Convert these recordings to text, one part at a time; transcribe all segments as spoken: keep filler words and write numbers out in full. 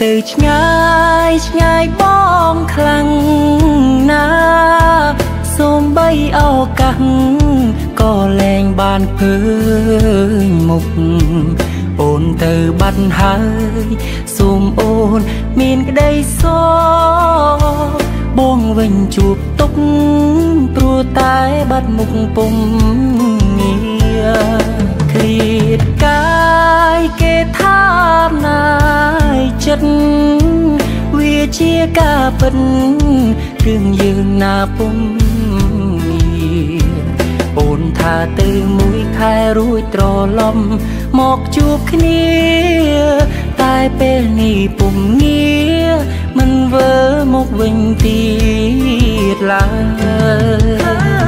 ទៅឆ្ងាយឆ្ងាយបងខ្លាំងណាសូមបីឱកាសក៏លែងបានឃើញមុខអូនទៅបាត់ហើយសូមអូនមានក្តីសោកបងវិញជួបទុកព្រោះតែបាត់មុខពុំងារឃ្លាតកាយគេថាណាយចិត្តវាជាការពិតរឿងយើងណាពុំងារអូនថាទៅមួយខែរួចត្រឡប់មកជួបគ្នាតែពេលនេះពុំងារមិនវើមកវិញទៀតឡើយ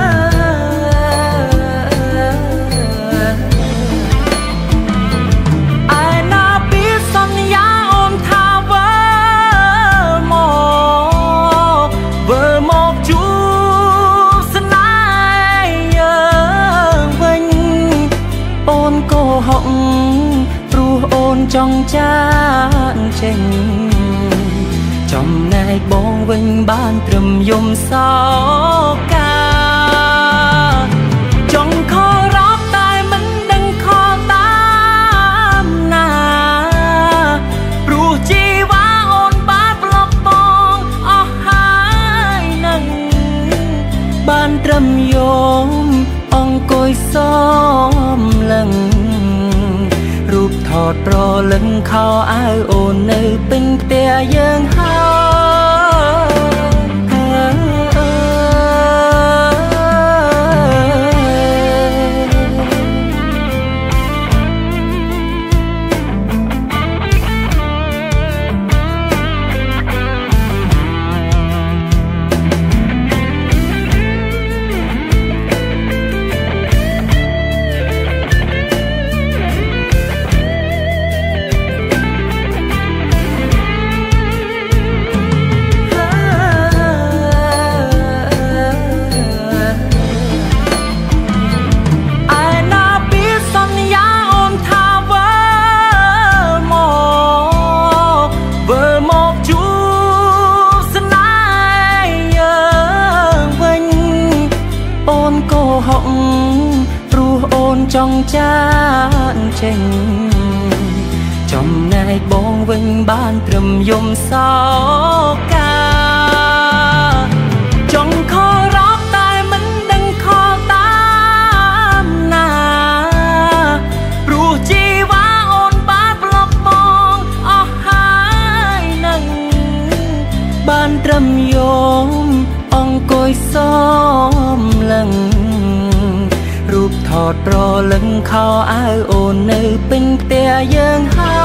ចង់ចាកចេញចំណែកបងវិញបានត្រឹមយំសោកាចង់ខលរកតែមិនដឹងខលតាមណាព្រោះជីវ៉ាអូនបានប្លុកបងអស់ហើយនឹងបានត្រឹមយំអង្គុយសមលឹងរូបថតប្រលឹងខោអាវអូននៅពេញផ្ទះយើងហើយចង់ចាកចេញចំណែកបងវិញបានត្រឹមយំសោកាចង់ខលរកតែមិនដឹងខលតាមណាព្រោះជីវ៉ាអូនបានប្លុកបងអស់ហើយនឹងបានត្រឹមយំអង្គុយសមលឹងរូបថតប្រលឹងខោអាវអូននៅពេញផ្ទះយើង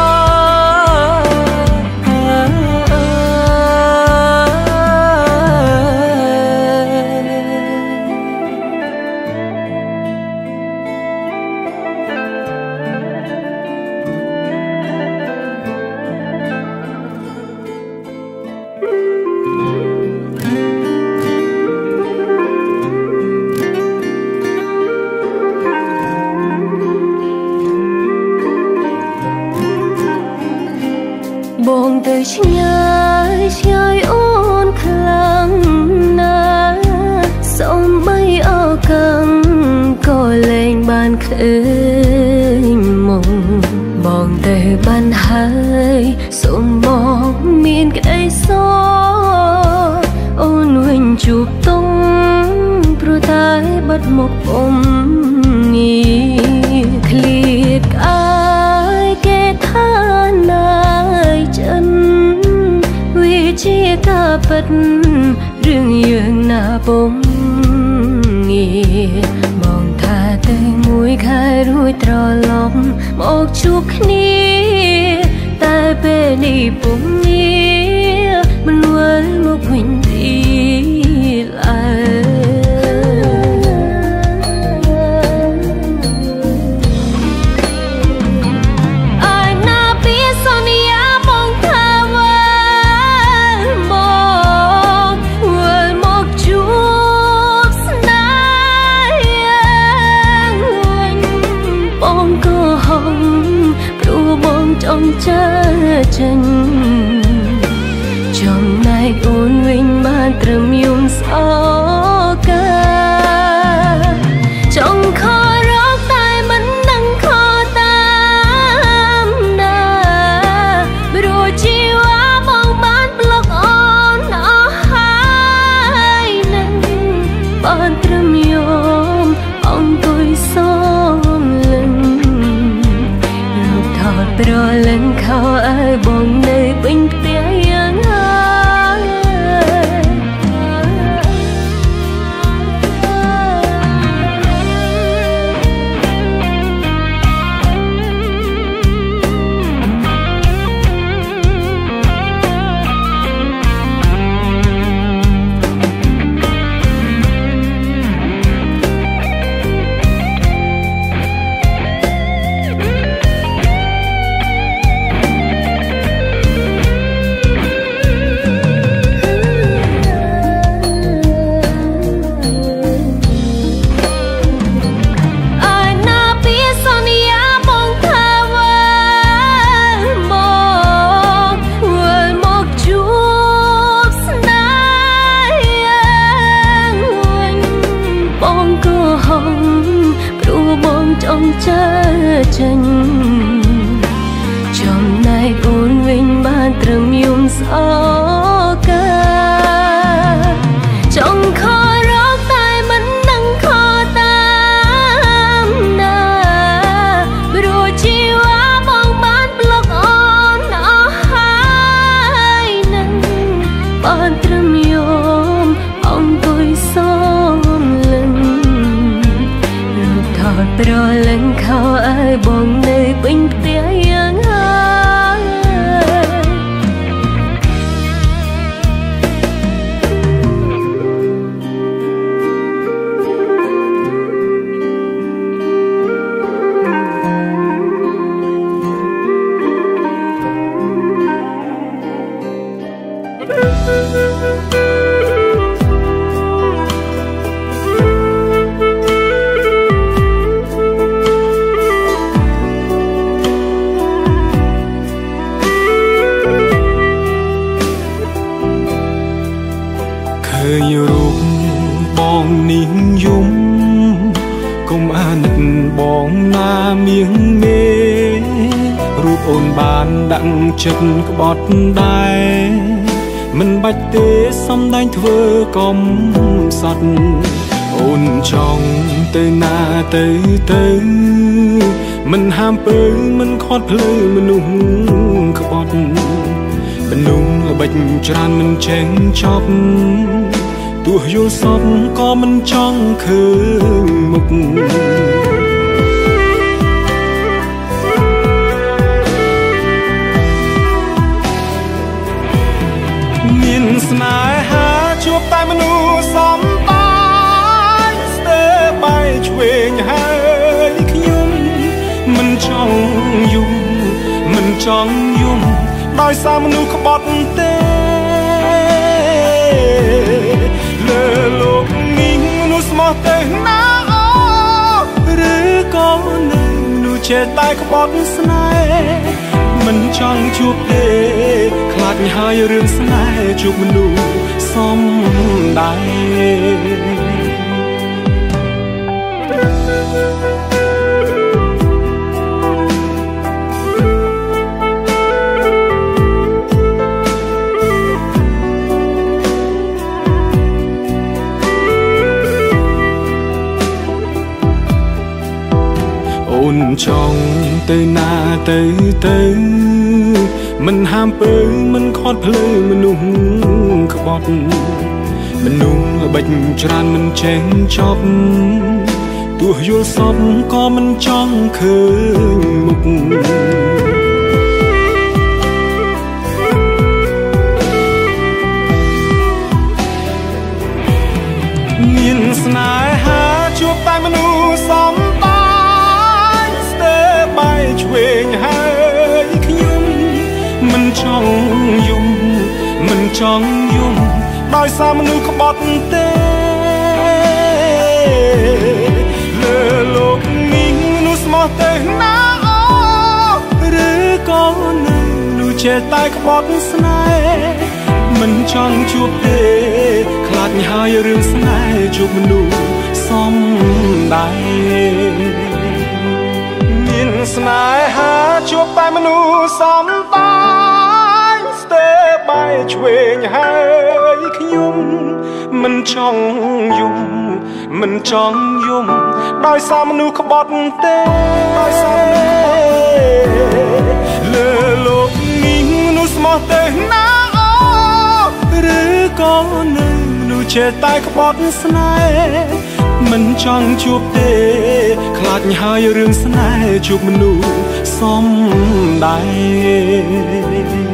បងទៅឆ្ងាយឆ្ងាយអូនខ្លាំងណាស់សូមបីឱកាសក៏លែងបានឃើញមកបងទៅបានហើយសូមបងមានក្តីសោកអូនវិញជួបទុំព្រោះតែបាត់មកពុំងារឃ្លាតកាយគេថាណាវាជាការពិតរឿងយើងណាពុំងារបងថាទៅមួយខែរួចត្រឡប់មកជួបគ្នាតែពេលនេះពុំងារមិនវិលមកវិញទៀតឡើយចង់ចាចេញត្រឹមយំស្អកាចង់ខរកតែមិនដឹងខតាមណាព្រោះជីវ៉ាបងបានប្លុកអូនអស់ហើយនឹងបានត្រឹមយំអង្គុយសងលឹងលោកថតប្រលឹងខោឲ្យបងនៅពេញផ្ទះយ៉ាងចង់ចើចេញចំណែកអូនវិញបានត្រឹមយំស្អកាចង់ខរកតែមិនដឹងខតាមណាព្រោះជីវ៉ាបងបានប្លុកអូនអស់ហើយនឹងបានត្រឹមយំអង្គុយសងលឹងថតប្រលឹងខោឲ្យបងនៅពេញផ្ទះយ៉ាងហើយឃើញរូបបងនេះយំគុំអាណិតបងណាមៀងមេរូបអូនបានដាក់ចិត្តក្បត់ដែរមិនបាច់ទេសំដែងធ្វើកំសត់អូនចង់ទៅណាទៅទៅមិនហាមពើមិនខាត់ភ្លើមនុស្សក្បត់មនុស្សល្បិចច្រើនមិនចេះចប់ទោះយល់សពក៏មិនចង់ឃើញមុខមានស្នេហាជួបតែមនុស្សសំបាយស្ទើរបែកឆ្វេងហើយខ្ញុំមិនចង់យំមិនចង់យំដោយសារមនុស្សក្បត់ទេលើលោកនេះមនុស្សស្មោះទៅណាអូឬក៏នៅមនុស្សចេះតែក្បត់ស្នេហ៍មិនចង់ជួបទេខ្លាចហើយរឿងស្នេហ៍ជួបមនុស្សសំដែងអូនចង់ទៅណាទៅទៅមិនហាមពើមិនខាត់ភ្លើមនុស្សក្បត់មនុស្សល្បិចច្រើនមិនចេះចប់ទោះយល់សពក៏មិនចង់ឃើញមុខមានស្នេហាជួបតែមនុស្សសំបាយស្ទើរបែកឆ្វេងហើយខ្ញុំមិនចង់យំមិនចង់យំដោយសារមនុស្សក្បត់ទេលើលោកនេះមនុស្សស្មោះទៅណាអូឬក៏នៅមនុស្សចេះតែក្បត់ស្នេហ៍មិនចង់ជួបទេញហើយរឿងស្នេហ៍ជួបមនុស្សសំដែងមានស្នេហាជួបតែមនុស្សសំដែងស្ទើរបែកឆ្វេងហើយខ្ញុំមិនចង់យំមិនចង់យំដោយសារមនុស្សក្បត់ទេដោយសារមនុស្សលើលោកនេះមនុស្សស្មោះទៅណាអូឬក៏នៅមនុស្សចេះតែក្បត់ស្នេហ៍មិនចង់ជួបទេខ្លាចហើយរឿងស្នេហ៍ជួបមនុស្សសំដែង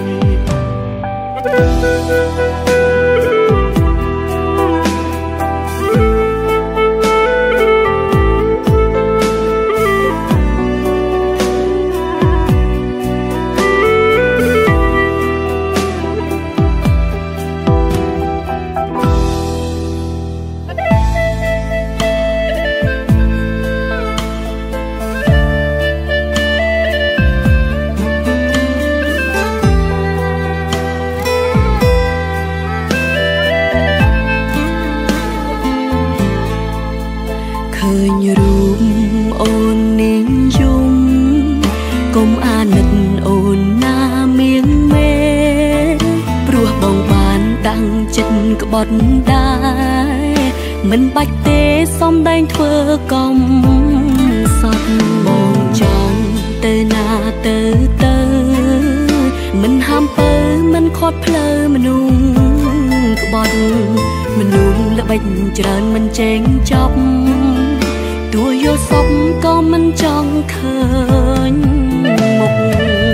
ឃើញរូបអូននាងយំកុំអាណិតអូនណាមៀងមេព្រោះបងបានតាំងចិត្តក្បត់ដែរមិនបាច់ទេសំដែងធ្វើកំសត់បងចង់ទៅណាទៅទៅមិនហាមពើមិនខត់ផ្លូវមនុស្សក្បត់មនុស្សល្បិចច្រើនមិនចេញចប់ទោះយល់សពក៏មិនចង់ឃើញមុខ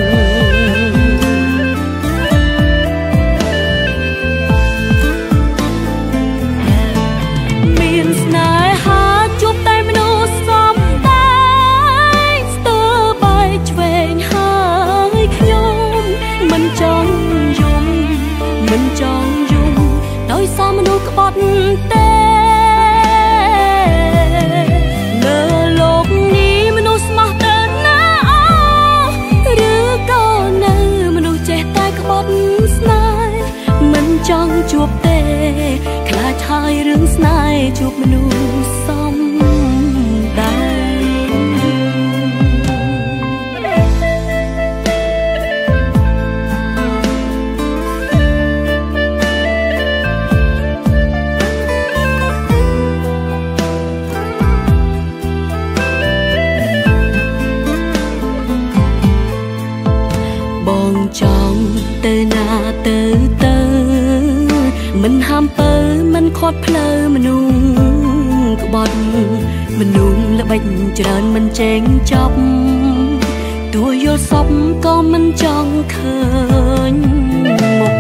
មានស្នេហាជួបតែមនុស្សសំដែងស្ទើរបែកឆ្វេងហើយខ្ញុំមិនចង់យំមិនចង់យំដោយសារមនុស្សក្បត់ទេចង់ជួបទេខ្លាចហើយរឿងស្នេហ៍ជួបមនុស្សសំដែងបងចង់ទៅណាទៅទៅមិនហាមពើមិនខត់ផ្លូវមនុស្សក្បត់មនុស្សល្បិចច្រើនមិនចេញចប់ទោះយល់សពក៏មិនចង់ឃើញមុខ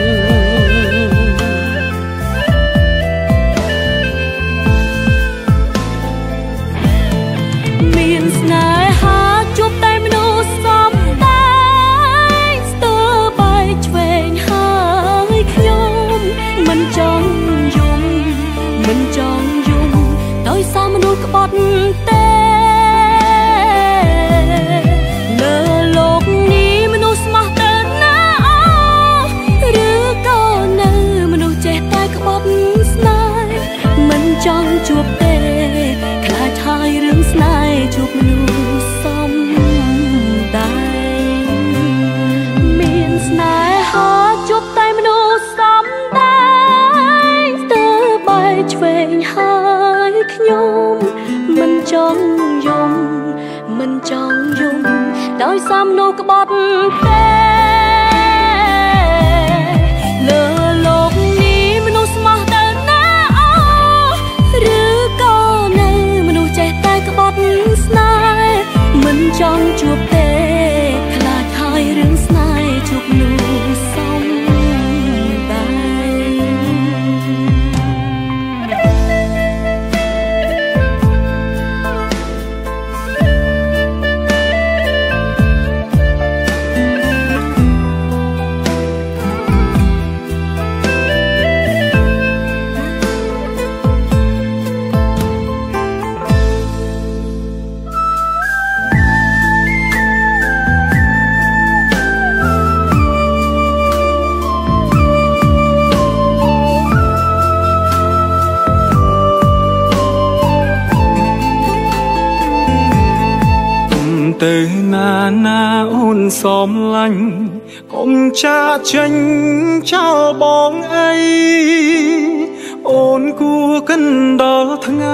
មានស្នេហាជួបតែមនុស្សសំដែងស្ទើរបែកឆ្វេងហើយខ្ញុំមិនចង់យំមិនចង់យំដោយសារមនុស្សក្បត់ទេលើលោកនេះមនុស្សស្មោះទៅណាអូទៅណាណាអូនសំឡាញ់កុំចាចេញចោលបងអីអូនគួរកិនដល់ថ្ងៃ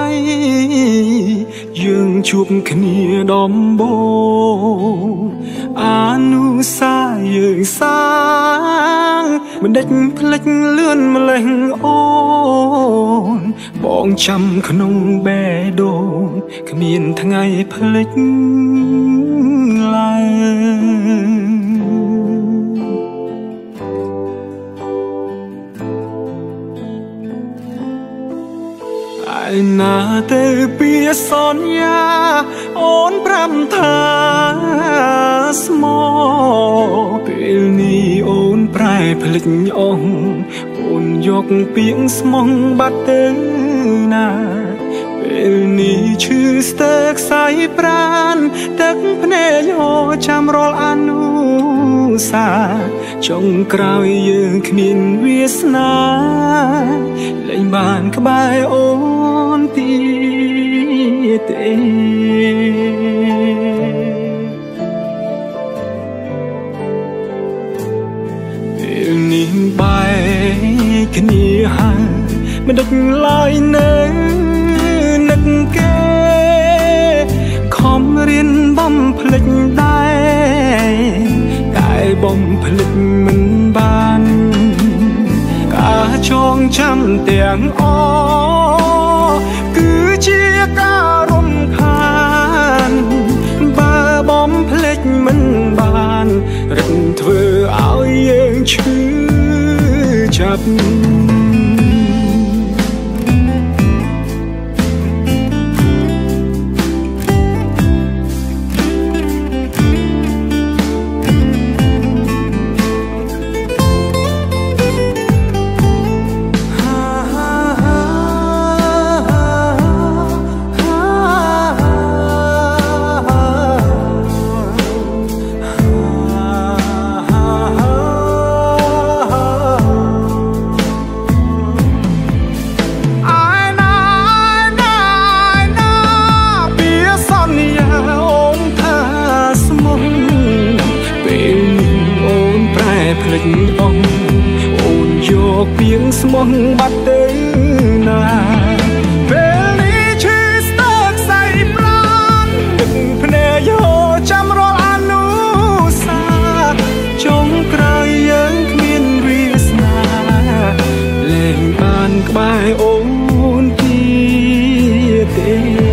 យើងជួបគ្នាដំបូងអានុសាយើងសាងមិនដេចផ្លេចលឿនម្លេះអូនបងចាំក្នុងបេះដូងគ្មានថ្ងៃផ្លេចឡើយឯណាទៅពីសន្យាអូនប្រាំថាស្មោពេលនេះអូនប្រែភ្លេចអស់អូនយកពាក្យស្មោះបាត់ទៅណាពេលនេះឈឺស្ទើរខ្សែប្រានទឹកភ្នែកអូចាំរាល់អនុសាចុងក្រោយយើងគ្មានវាសនាលែងបានក្បែរអូនទៀតទេពេលនេះបែកគ្នាហើយមិនដឹកឡើយនៅនឹកគេខំរៀនបំភ្លេចដែរតែបំភ្លេចមិនបានការចងចាំទាំងអគឺជាការរំខានបើបំភ្លេចមិនបានរឹតធ្វើឲ្យយើងឈឺចាប់អូនយកពាក្យស្មោះបាត់ទៅណាពេលនេះឈឺស្ទើរខ្សែប្រានទឹកភ្នែកយកចាំរាល់អនុសាចុងក្រោយយើងគ្មានវាសនាលែងបានក្បែរអូនទៀតទេ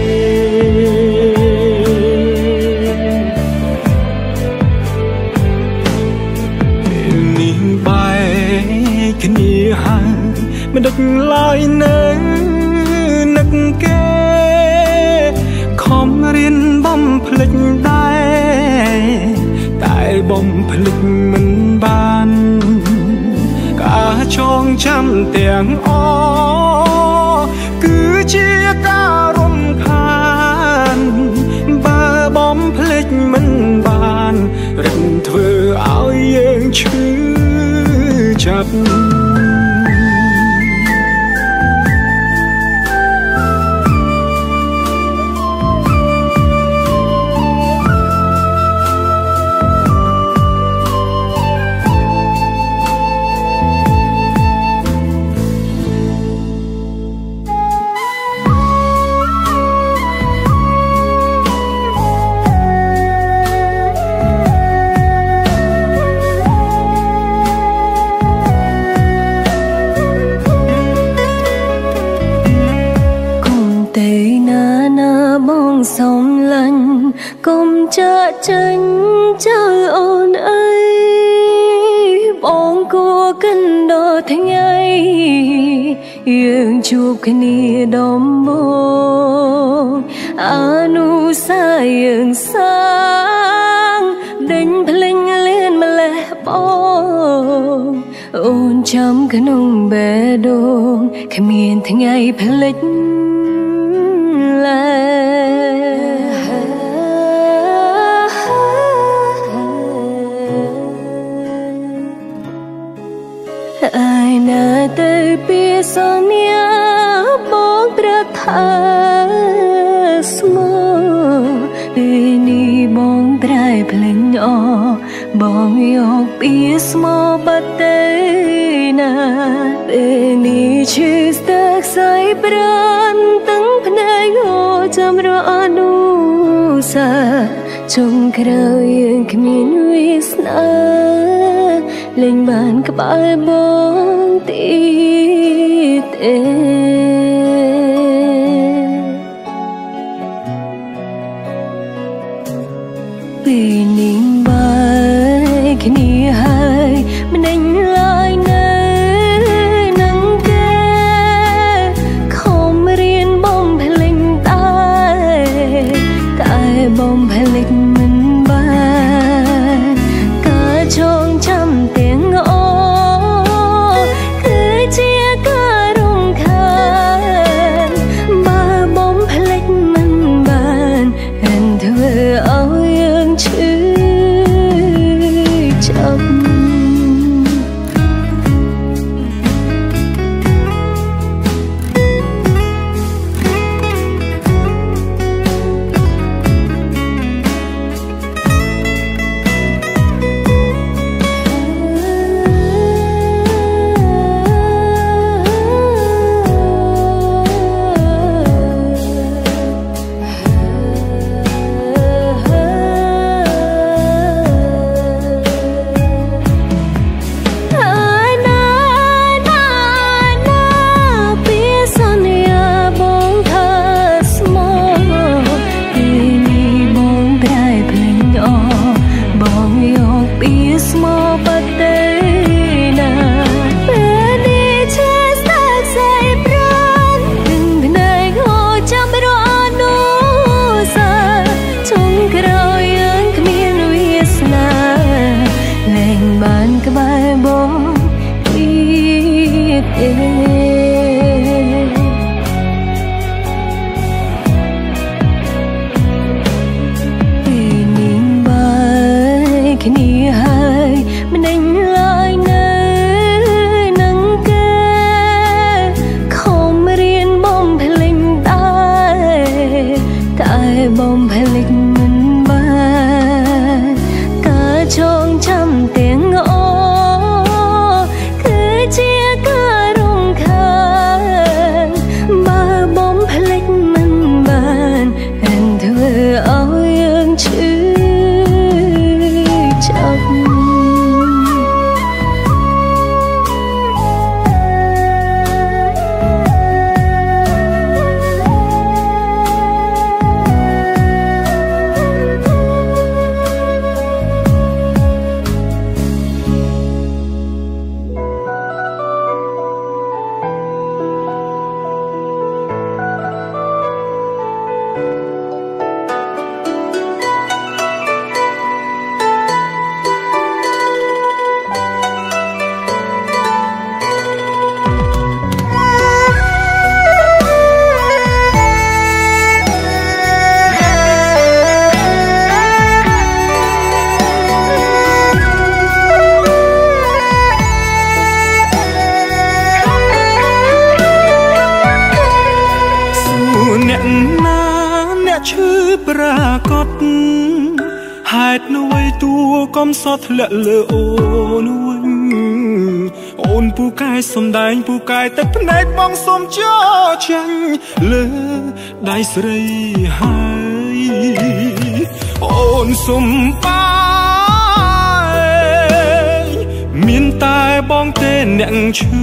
គ្នាហើយមិនដឹកឡើយនៅនឹកគេខំរៀនបំភ្លេចដែរតែបំភ្លេចមិនបានការចងចាំទាំងអគឺជាការរំខានបើបំភ្លេចមិនបានរឹតធ្វើឲ្យយើងឈឺចាប់សូមលាញ់កុំចាក់ចេញចោលអូនអើយបងគួរកិនដល់ថ្ងៃយើងជួបគ្នាដំបូងអនុសាយើងសាងដេញភ្លេងលឿនម្លេះបងអូនចាំក្នុងបេះដូងគ្មានថ្ងៃភ្លេចឡើយឯណាទៅពីសន្យាបងប្រាថ្នាស្មោះពេលនេះបងអបងយកពីស្មោបាត់ទេណាពេលនេះឈឺស្ទើរខ្សែប្រានទាំងភ្នែកហូរចាំរអនុសាចុងក្រោយយើងគ្មានវាសនាលែងបានក្បែរបងទៀតទេពេលនេះបាយគ្នាហើយមិនដេញឡើយនៅនឹងគេខំរៀនបំភ្លេចតែតែបំភ្លេចមិនបានការចងចាំទាំងអស់គឺជាការរំខានបើបំភ្លេចមិនបានហិនធ្វើឲ្យយើងឈឺចាប់បំភ្លេចមិនបានការចងចាំទាំងអស់គឺជាការរំខានបើបំភ្លេចមិនបានហិនធ្វើឲ្យយើងឈឺចាប់ឈឺប្រាកដហេតុនោះឯតួកំសត់ធ្លាក់លើអូនវិញអូនពូកែសំដែងពូកែទឹកភ្នែកបងសុំចោចាញ់លើដៃស្រីហើយអូនសុំបាយមានតែបងទេអ្នកឈឺ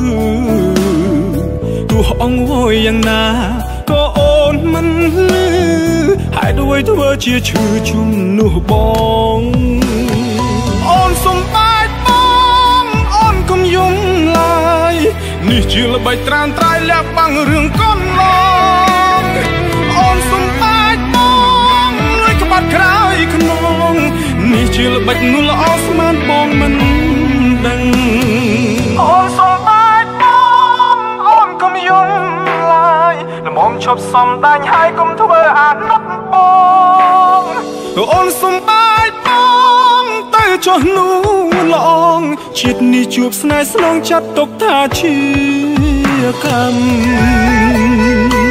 ទោះអង្វរយ៉ាងណាក៏អូនមិនលឺហើយដូចធ្វើជាឈឺជំនួសបងអូនសុំបាយបងអូនកុំយំឡើយនេះជាល្បិចត្រានត្រៃលាក់បាំងរឿងកូនឡងអូនសុំបាយបងលួចក្បាត់ក្រោយខ្នងនេះជាល្បិចនោះល្អស្មានបងមិនដឹងអូនសុំបាយបងអូនកុំយំល្មមឈប់សំដាញ់ហើយកុំធ្វើអាណិតបងអូនសុំបាយបងទៅចុះនោះល្អងជាតិនេះជួបស្នេហ៍ស្នងចាត់ទុកថាជាកម្ម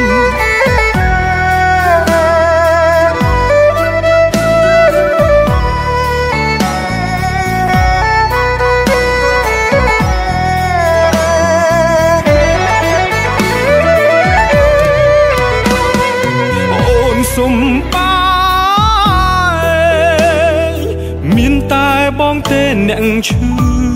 អ្នកឈឺ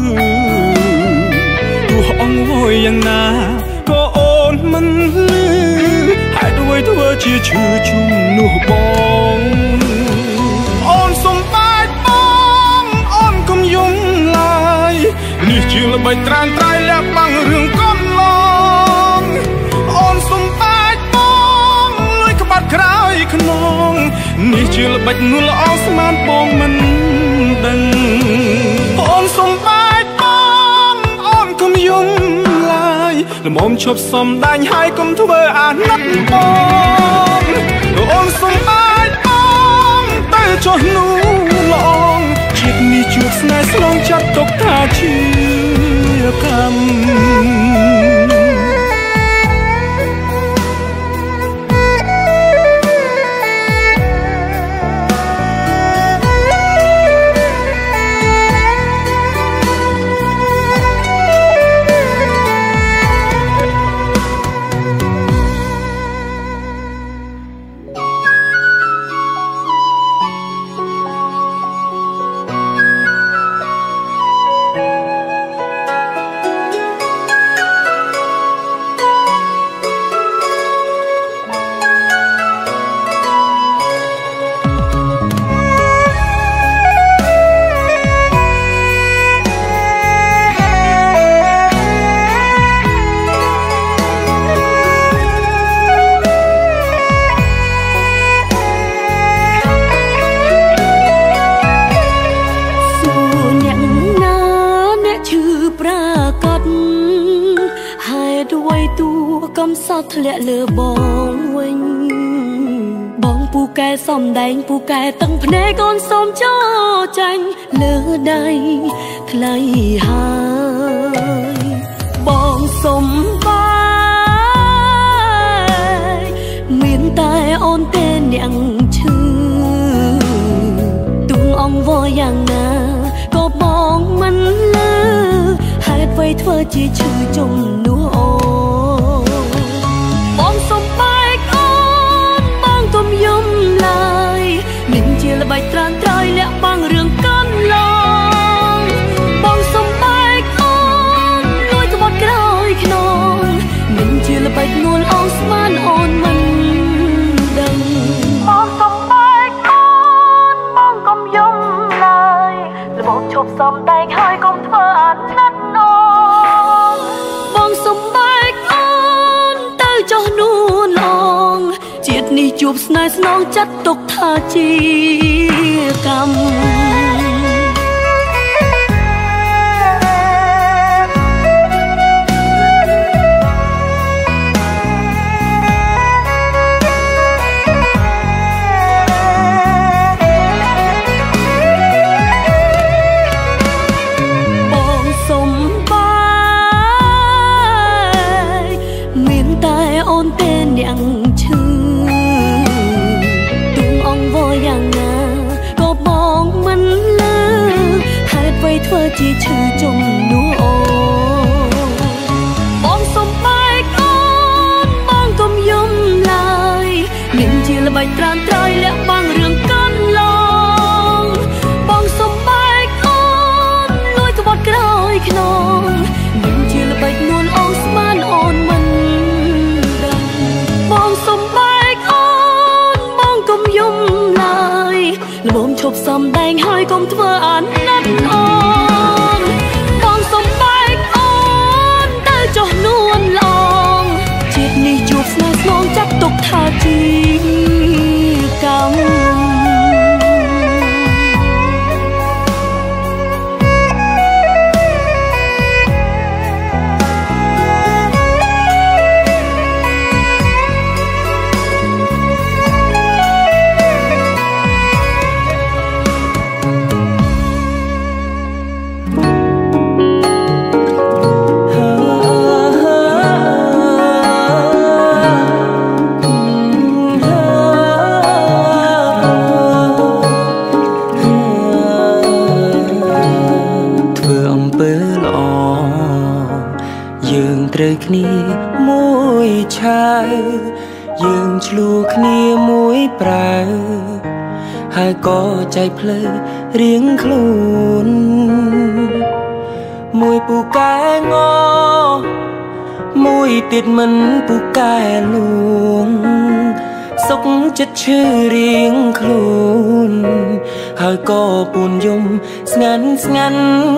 ទោះអង្វរយ៉ាងណាក៏អូនមិនលឺហេតុអ្វីធ្វើជាឈឺជុំនោះបងអូនសុំបាច់បងអូនកុំយំឡើយនេះជាល្បិចត្រានត្រៃលាក់បាំងរឿងកុំឡងអូនសុំបាច់បងលួយក្បាត់ក្រោយខ្នងនេះជាល្បិចនួលល្អស្មានបងមិនដឹងអូនសុំបាច់បងអូនកុំយំឡើយល្មមឈប់សំដាញ់ហើយកុំធ្វើអាណិតបងអូនសុំបាច់បងទៅចុះនោះឡងជាតិនេះជួបស្នេហ៍ស្លងចាត់ទុកថាជាកម្មធ្លាក់លើបងវិញបងពូកែសំដែងពូកែតឹងភ្នែកកូនសូមចោចាញ់លើដៃថ្លៃហើយបងសុំបាយមានតែអូនទេអ្នកឈឺទុំអង្វរយ៉ាងណាក៏បងមិនលឺហេតុអ្វីធ្វើជាឈឺជុំនោះអូបងសុំបែកអូនបងកុំយំឡើយនឹងជាល្បិចត្រានត្រៃលាក់បាំងរឿងកាន់ឡងបងសុំបែកអូនលួយក្បត់ក្រោយខ្នងនឹងជាល្បិចនួលអងស្មានអូនមិនដឹងបងសុំបែកអូនបងកុំយំឡើយល្បងឈប់សំដែងហើយកុំធ្វើអាណិតអូនបងសុំបែកអូនចុះនួនឡងជាតិនេះជួបស្នេហ៍ស្នងចាត់ទុកថាជាកម្មបងសុំបាយមានតែអូនទេអ្នកឈឺទុំអង្វរយ៉ាងណាក៏បងមិនលឺហេតុអ្វីធ្វើជាឈឺជុំនោះអូបងសុំបែកអូនបងកុំយំឡើយនឹងជាល្បិចត្រានត្រៃលាក់បាំងរឿងកាន់ឡងបងសុំបែកអូនលួយក្បត់ក្រោយខ្នងនឹងជាល្បិចនួនអងស្មានអូនមិនបងសុំបែកអូនបងកុំយំឡើយល្មមឈប់សំដែងហើយកុំធ្វើអាណិតអូនបងសុំបែកអូនទៅចុះនួនឡងជាតិនេះជួបស្នេហ៍ស្នងចាត់ទុកថាជាកម្មត្រូវគ្នាមួយឆៅយើងឆ្លួគ្នាមួយប្រៅហើយក៏ใจភ្លឺរៀងខ្លួនមួយពូកែងមួយទៀតមិនពូកែលួងសុខចិត្តឈឺរៀងខ្លួនហើយក៏ពូនយំស្ងាត់ស្ងាត់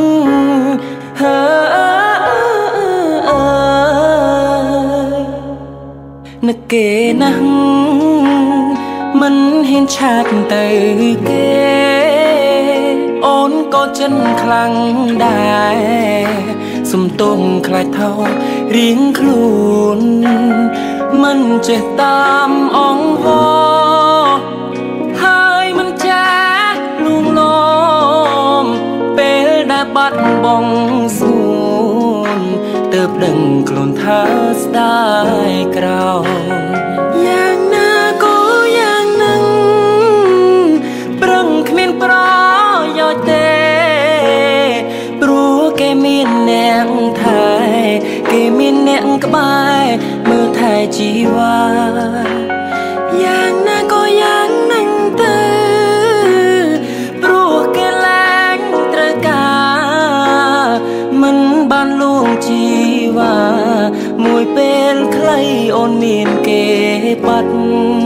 ហើយនឹកគេណាស់មិនហ៊ានឆាតទៅគេអូនក៏ចិនខ្លាំងដែរសុំទងខ្លាចថោរៀងខ្លួនមិនចេះតាមអង្វរហើយមិនចេះលួងលោមពេលដែលបាត់បង់សួនទើបដឹងខ្លួនថាស្ដាយក្រោយយ៉ាងណាក៏យ៉ាងនឹងប្រឹងគ្មានប្រយោជន៍ទេព្រោះគេមានអ្នកថែគេមានអ្នកក្បែរមើលថែជីវ៉ាយ៉ាងណាក៏យ៉ាងនឹងទៅព្រោះគេលែងត្រូវការមិនបានលួងជីវ៉ាមួយពេលខ្លីអូនមានគេបាត់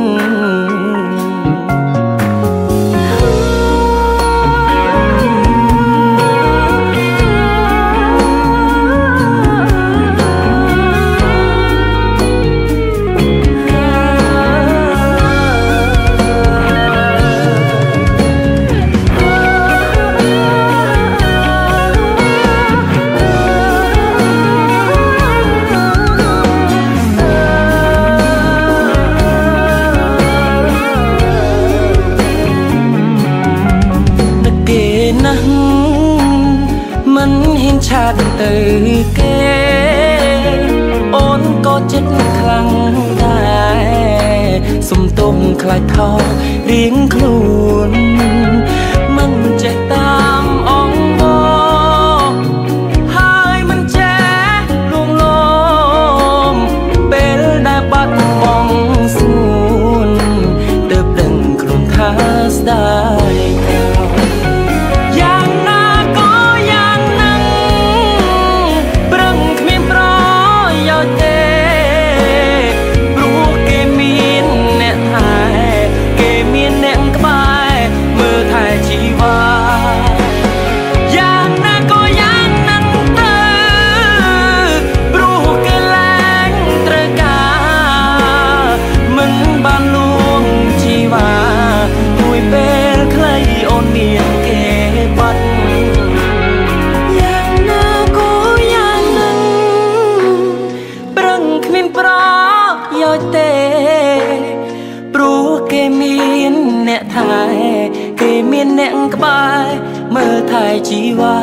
មិនហ៊ានឆាតទៅគេអូនក៏ចិត្តខ្លាំងដែរសុំទុំខ្លាចថោរៀងខ្លួនមិនចេះតាមអង្វរហើយមិនចេះលួងលោមពេលដែលបាត់បង់សួនទើបដឹងខ្លួនថាស្ដាយគេមានអ្នកក្បែរមើលថែជីវ៉ា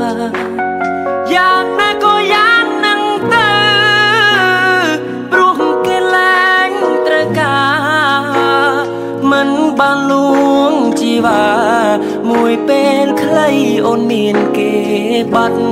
យ៉ាងណាក៏យ៉ាងនឹងទៅព្រោះគេលែងត្រូវការមិនបានលួងជីវ៉ាមួយពេលខ្លីអូនមានគេបាត់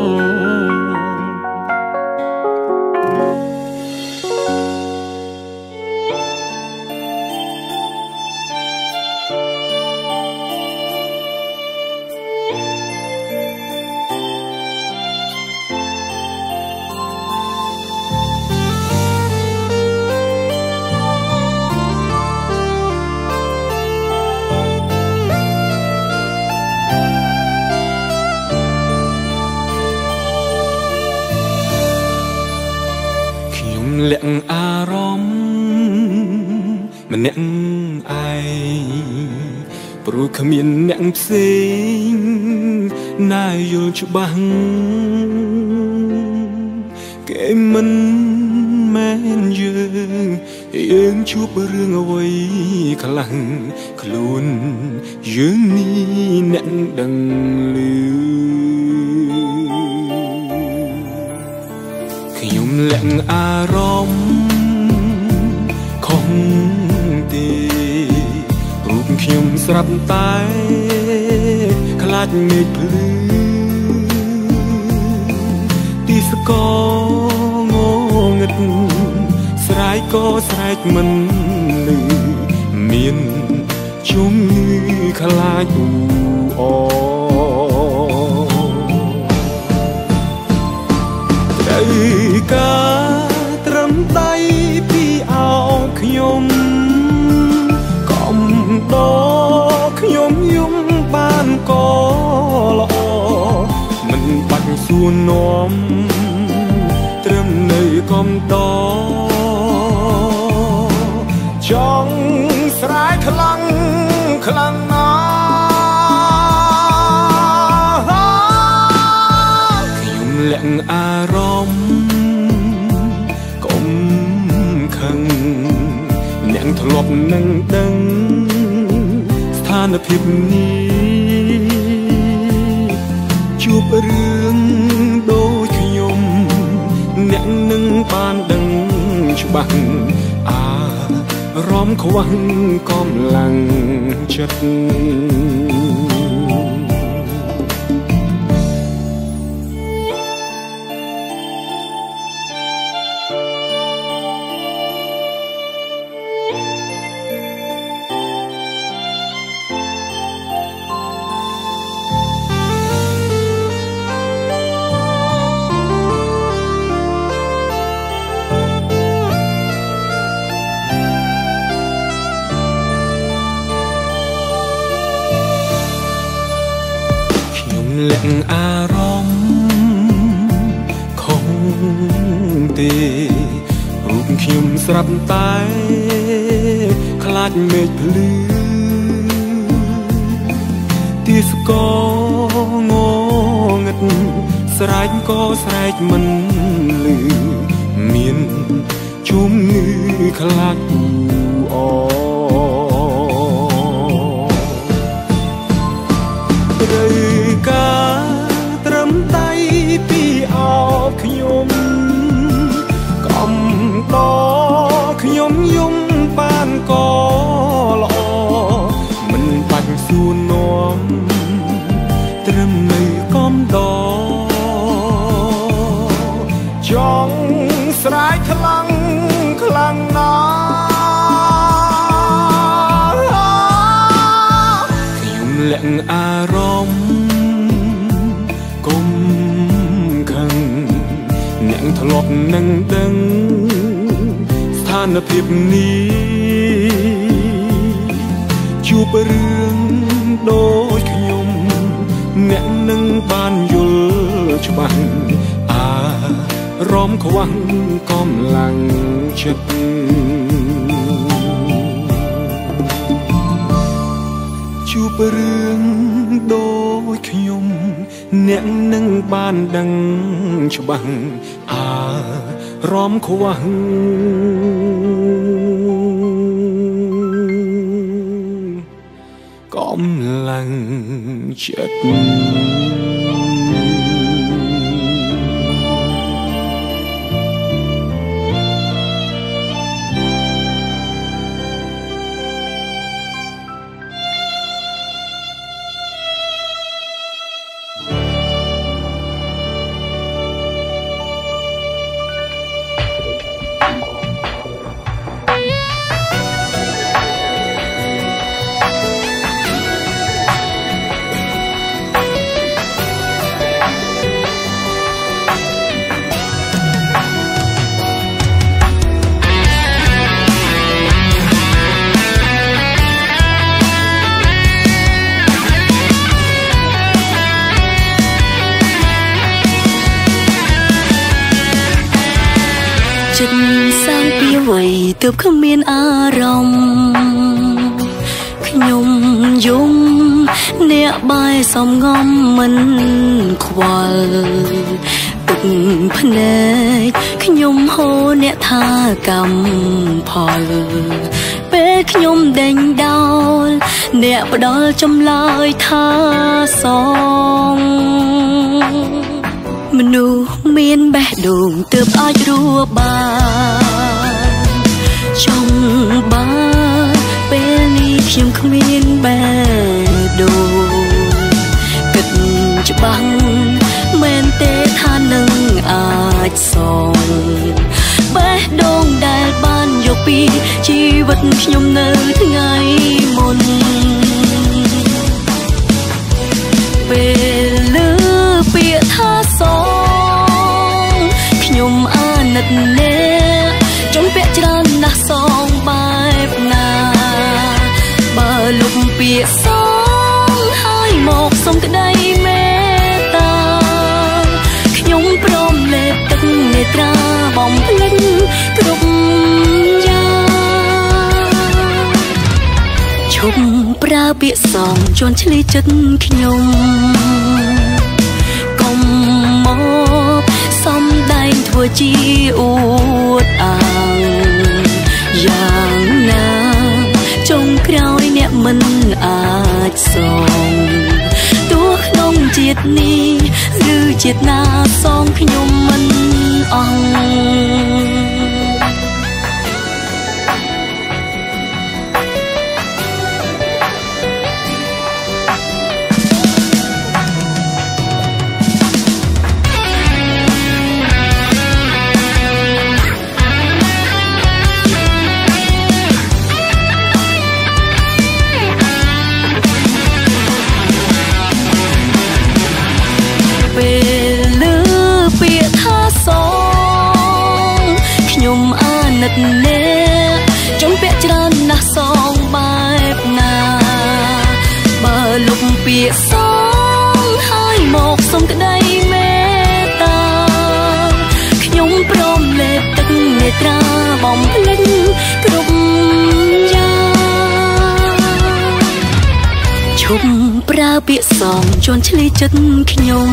លាក់អារម្មណ៍ម្នាក់ឯងព្រោះគ្មានអ្នកផ្សេងណាយល់ច្បាស់គេមិនមែនយើងយើងជួបរឿងអ្វីខ្លាំងខ្លួនយើងនេះអ្នកដឹងឮខ្ញុំលាក់អារម្មណ៍ខំទេរូបខ្ញុំស្រាប់តែខ្លាចមេឃភ្លឺទីសកងងឹតស្រែកក៏ស្រែកមិនឮមានជំងឺខ្លាចអ៊ូអត្រូវការត្រឹមដៃពីអោខ្ញុំកំដរខ្ញុំយំបានក៏ល្អមិនបាច់សួរនាំត្រឹមនៅកំដរចង់ស្រែខ្លាំងខ្លាំងណាស់ខ្ញុំលាក់អារម្មណ៍កុំខឹងអ្នកធ្លាប់នឹងដឹងស្ថានភាពនេះជួបរឿងដូចខ្ញុំអ្នកនឹងបានដឹងច្បាស់អារម្មណ៍ខ្វះកម្លាំងចិត្តលាក់អារម្មណ៍ខុសទេរូបខ្ញុំស្រាប់តែខ្លាចមេឃភ្លឺទីស្គងងឹតស្រែកក៏ស្រែកមិនលឺមានជំងឺខ្លាចអ៊ូអត្រូវការត្រឹមដៃពីអោបខ្ញុំកំដរខ្ញុំយំបានក៏ល្អមិនបាច់សួរនាំត្រឹមនៅកំដរចង់ស្រែកខ្លាំងខ្លាំងណាស់ខ្ញុំលាក់អារម្មណ៍កុំខឹងអ្នកធ្លាប់នឹងដឹងស្ថានភាពនេះជួបរឿងដូចខ្ញុំអ្នកនឹងបានយល់ច្បាស់អារម្មណ៍ខ្វះកម្លាំងចិត្តជួបរឿងដូចខ្ញុំអ្នកនឹងបានដឹងច្បាស់អារម្មណ៍ខ្វះកម្លាំងចិត្តទើបគ្មានអារម្មណ៍ខ្ញុំយំអ្នកបាយសំងំមិនខ្វល់ទឹកភ្នែកខ្ញុំហូរអ្នកថាកម្មផលពេលខ្ញុំដេញដោលអ្នកផ្ដល់ចម្លើយថាសងមនុស្សមានបេះដូងទើបអាចរស់បានចង់បានពេលនេះខ្ញុំគ្មានបេះដូងគិតច្បាស់មែនទេថានឹងអាចសងបេះដូងដែលបានយកពីជីវិតខ្ញុំនៅថ្ងៃមុនពេលលើពាក្យថាសងខ្ញុំអាណិតអ្នកចង់ពាក្យច្រើនណាស់សងបែបណាបើលុបពាក្យសងហើយមកសុំក្តីមេត្តាខ្ញុំព្រមលេបទឹកនេត្រាបំភ្លេចគ្រប់យ៉ាងឈប់ប្រើពាក្យសងជន់ឈ្លីចិត្តខ្ញុំកុំមកសំដែងធ្វើជាអួតអាងយ៉ាងណាចុងក្រោយអ្នកមិនអាចសងទោះក្នុងជាតិនេះឬជាតិណាសងខ្ញុំមិនអស់អ្នកចង់ពាក្យច្រើនណាស់សងបែបណាបើលុបពាក្យសងហើយមកសុំក្តីមេត្តាខ្ញុំព្រមលេបទឹកនេត្រាបំភ្លេចគ្រប់យ៉ាងឈប់ប្រើពាក្យសងជន់ឈ្លីចិត្តខ្ញុំ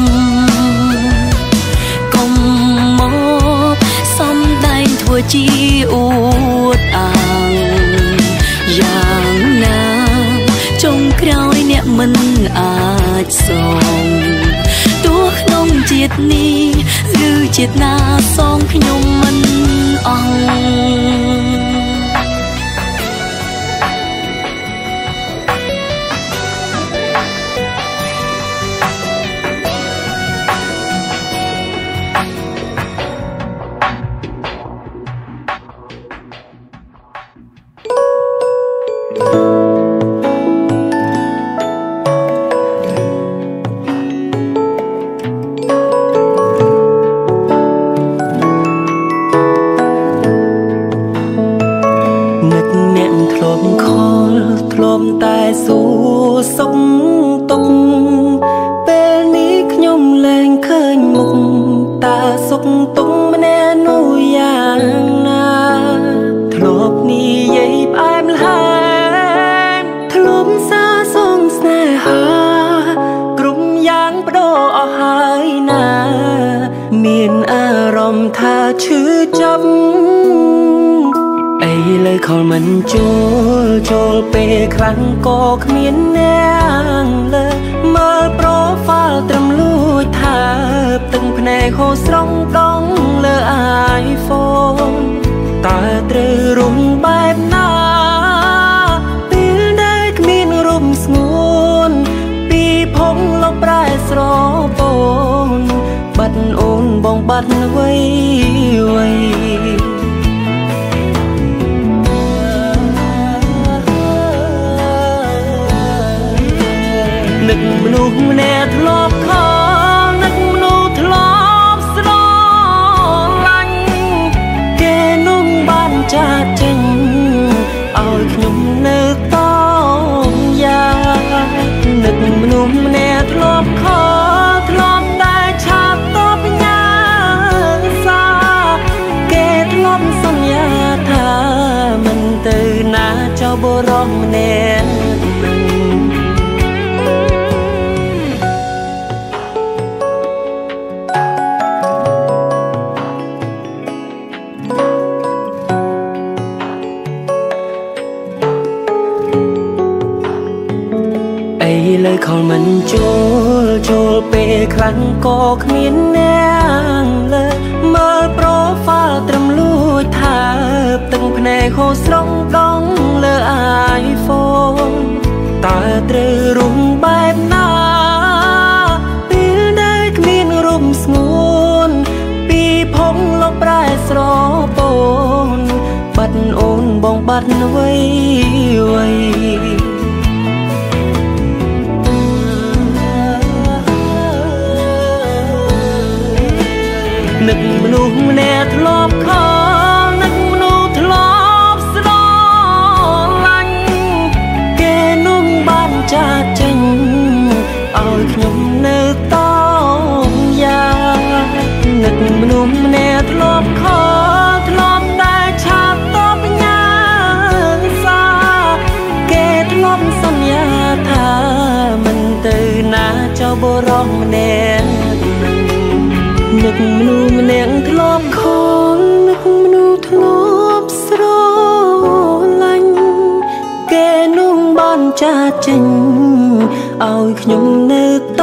កុំមកសំដែងធ្វើជាអួតអាងយ៉ាងណាចុងក្រោយអ្នកមិនអាចសងទោះក្នុងជាតិនេះឬជាតិណាសងខ្ញុំមិនអស់តែសួរសុខទុក្ខពេលនេះខ្ញុំលែងឃើញមុខតើសុខទុក្ខម្នាក់នោះយ៉ាងណាធ្លាប់និយាយផ្អែមល្ហែមធ្លាប់សាសងស្នេហាគ្រប់យ៉ាងបដូរអស់ហើយណាមានអារម្មណ៍ថាឈឺចាប់ឥឡូវខលមិនចូលចូលពេលខ្លាំងក៏គ្មានអ្នកលើមើលប្រូហ្វាល់ត្រឹមលួចថាទឹកភ្នែកហូរស្រង់ដងលើ iPhone តើត្រូវរុំបែបណាពេលដែលគ្មានរុំស្ងួនពីភពលោកប្រែស្រពោនបាត់អូនបងបាត់វ័យវ័យនឹកមនុស្សម្នាក់ធ្លាប់ខលនឹកមនុស្សធ្លាប់ស្រឡាញ់គេនោះបានចាត់ចេញឲ្យខ្ញុំនៅតយ៉ាងនឹកមនុស្សម្នាក់ធ្លាប់ខលធ្លាប់តែឆាប់តបញ៉ាសាគេធ្លាប់សន្យាថាមិនទៅណាចោលបុរសម្នាក់លើខលមិនចូលចូលពេលខ្លាំងក៏គ្មានអ្នកលើមើលប្រូហ្វាល់ត្រឹមលួចថាទឹកភ្នែកហូរស្រង់ដងលើ iPhone តើត្រូវរុំបែបណាពេលដែលគ្មានរុំស្ងួនពីភពលោកប្រែស្រពោនបាត់អូនបាត់វ័យវ័យនឹកមនុស្សម្នាក់ធ្លាប់ខលនឹកមនុស្សធ្លាប់ស្រឡាញ់គេនោះបានចាកចេញឲ្យខ្ញុំនៅតោងយ៉ាងនឹកមនុស្សម្នាក់ធ្លាប់ខលធ្លាប់តែឆាប់តបញ៉ាសាគេធ្លាប់សន្យាថាមិនទៅណាចោលបរោះម្នាក់នឹកមនុស្សម្នាក់ធ្លាប់ខលនឹកមនុស្សធ្លាប់ស្រឡាញ់គេនោះបានចាកចេញឲ្យខ្ញុំនៅ